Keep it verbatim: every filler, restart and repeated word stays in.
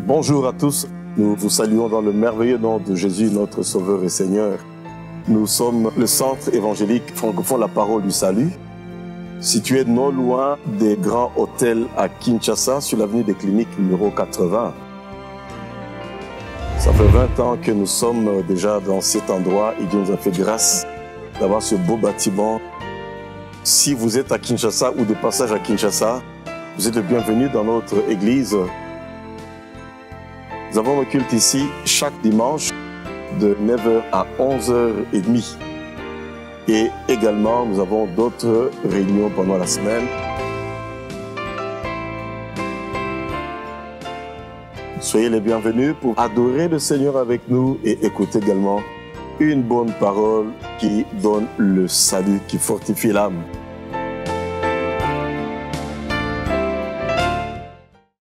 Bonjour à tous, nous vous saluons dans le merveilleux nom de Jésus, notre Sauveur et Seigneur. Nous sommes le centre évangélique francophone La Parole du Salut, situé non loin des grands hôtels à Kinshasa, sur l'avenue des Cliniques numéro quatre-vingts. Ça fait vingt ans que nous sommes déjà dans cet endroit et Dieu nous a fait grâce d'avoir ce beau bâtiment. Si vous êtes à Kinshasa ou de passage à Kinshasa, vous êtes le bienvenu dans notre église. Nous avons le culte ici chaque dimanche de neuf heures à onze heures trente. Et également, nous avons d'autres réunions pendant la semaine. Soyez les bienvenus pour adorer le Seigneur avec nous et écouter également une bonne parole qui donne le salut, qui fortifie l'âme.